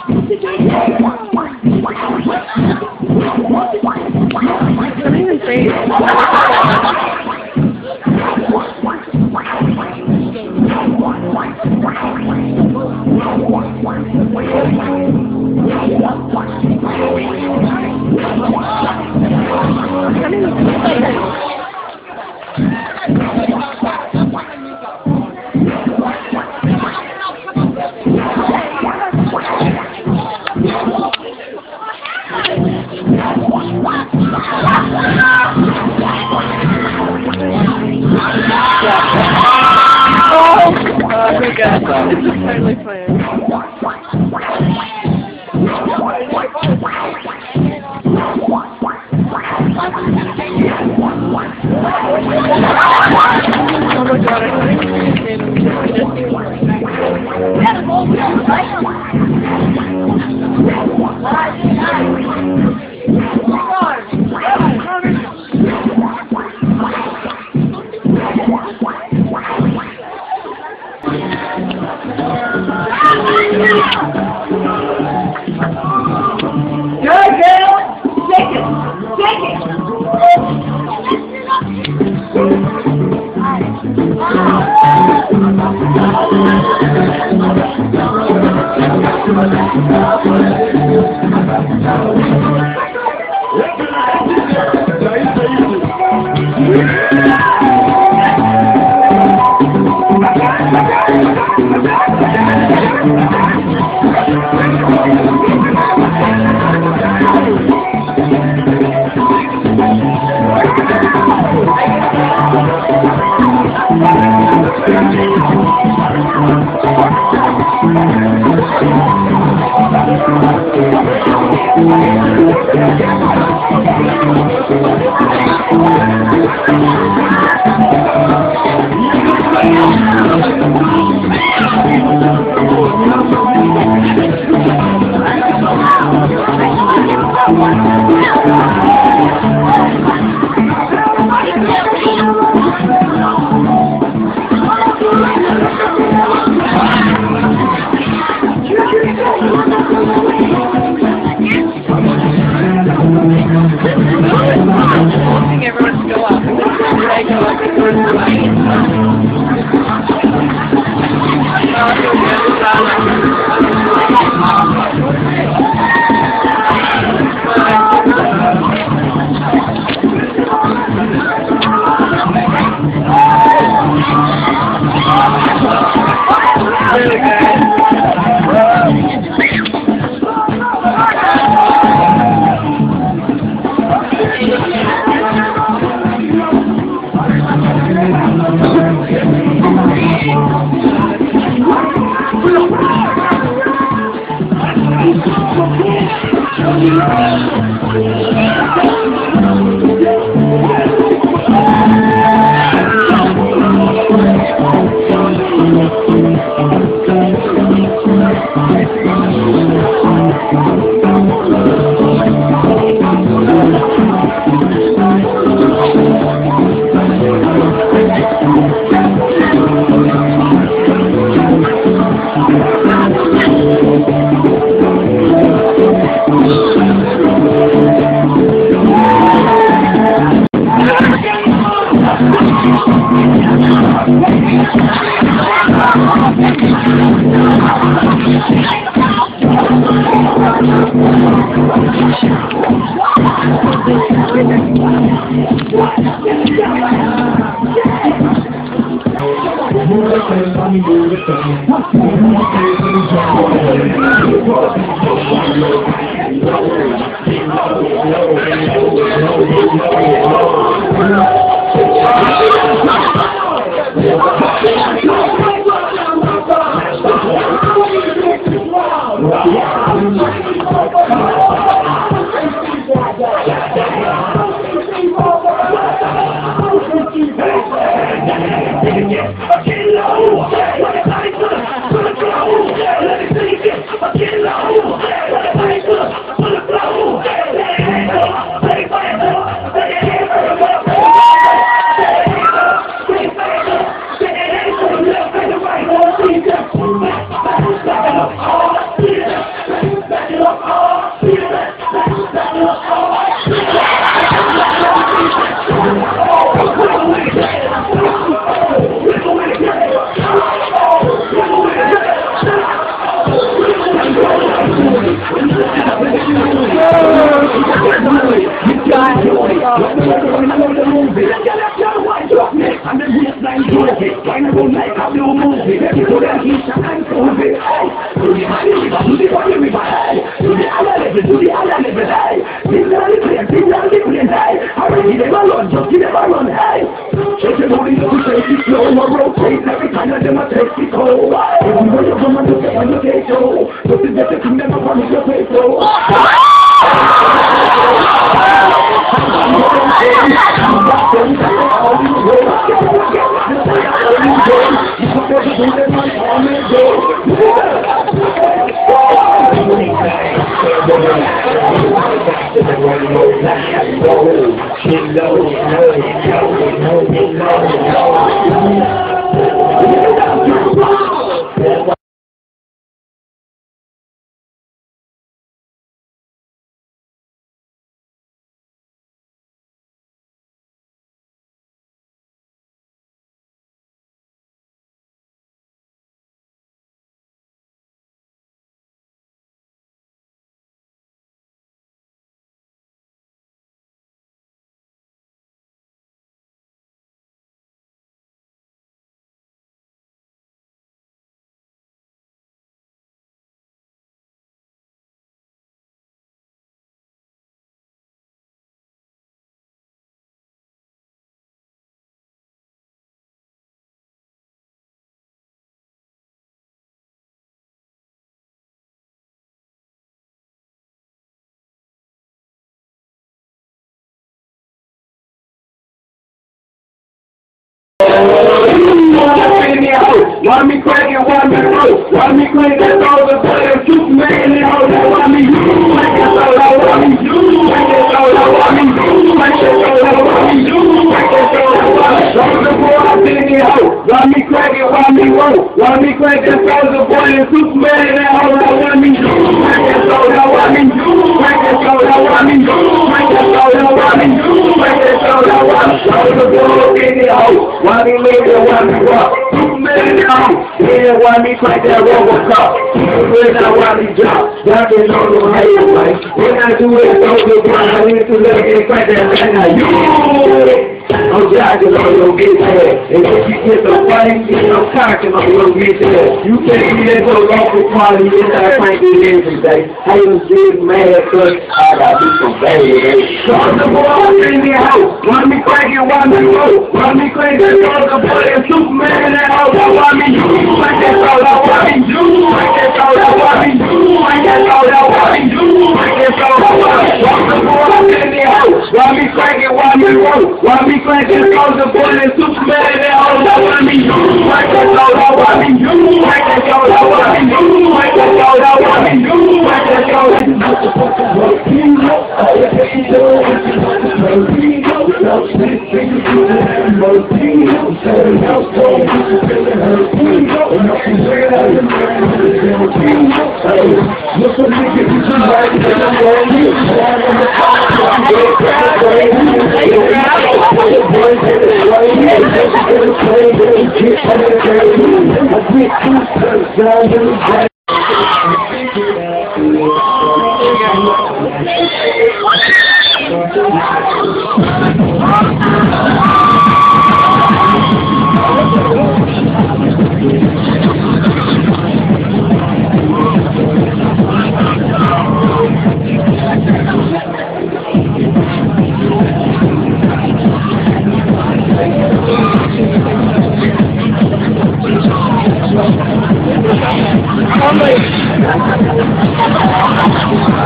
I'm even afraid. Oh my god, this is totally planned. Oh my god, I everyone to go up. Really good. Yeah. will make a new movie. People that he's trying to be. Do the money, do the money, do the other level, do the other level, hey. People are living, hey. I really never run, just never run, hey. Shake the body, no take it slow, or rotate every time that them a take it slow. Everywhere you come and you say, you take so. But the better thing never promise your face, so. Want me cracking, want me roll, want me clean that over for them Superman and all that want me do, make it so that want me do, make it so that want me do, make it so that want me do, make it so that want me do. Soldier boy, I'm thinking hoe, want me cracking, want me roll, want me clean that soldier boy and Superman and all that want me do, make it so that want me do, make it so that want me do, make it so that want me do, make it so that want me do. Soldier boy, I'm thinking hoe, want me live and want me rock, Superman and yeah, why me crank that Robocop? When I want me drop, y'all can know no hate, right? When I do it, don't look right. I need to look and crank that man. Now you, I'm jacking on your bitch head. And if you get the fight, I'm cocking on your bitch head. You can't be at your local party, and I crank it every day. Haters get mad, cause I gotta do some bad. So I'm the boy, I'm in the house. Want me cranking, want me roll. Want me cranking, cause the boy and Superman and all that want me do. Like that's all I want me do. Like that's all I want me do. Like that's all I want me do. Like that's all I want me do. Want the boy, I'm in the house. Want me cranking, want me roll. Want me cranking, cause the boy and Superman and all that want me do. Like that's all I want me do. Like that's all I want me do. Like that's all I want me do. Like that's all I want me I'm like